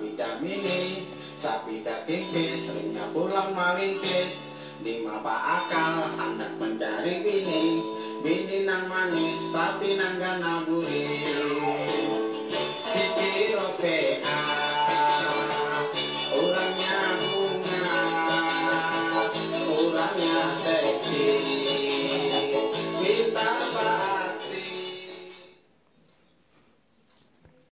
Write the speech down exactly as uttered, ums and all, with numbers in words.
sapi damini, sapi daging seringnya pulang malingkit. Lima pak akal, anak mencari bini, bini nang manis tapi nang gak naburi. Cici Ropea, orangnya bunga, orangnya seksi.